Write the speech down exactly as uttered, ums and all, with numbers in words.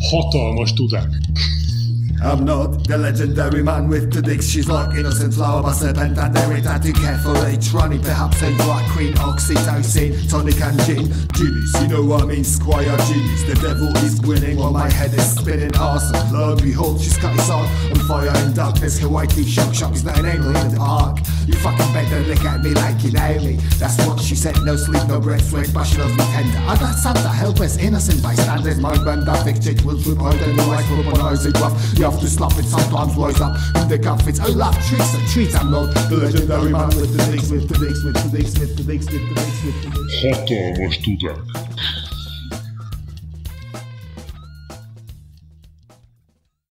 Hatalmas Dudák. I'm not the legendary man with the dicks. She's like innocent flower, but serpent and irritating carefully. Trying perhaps a black queen, Oxytocin, tonic and gin. Genius, you know what I mean, Squire Genius. The devil is grinning while my head is spinning. Awesome, lo and behold, she's cut his heart on fire in darkness. Her white teeth shock, shock is not an angel in the park. You fucking better look at me like you know me. That's what she said, no sleep, no breath, sweat, but she loves me tender. I got Santa, helpless, innocent bystanders. My band, I think chick will flip hard and the lights flip on eyes and rough. You have to slap it, sometimes rise up in the comfits. I love tricks and treats. I'm not the legendary man with the dicks, with the dicks, with the dicks, with the dicks, with the dicks, with the dicks. Hatalmas Dudák.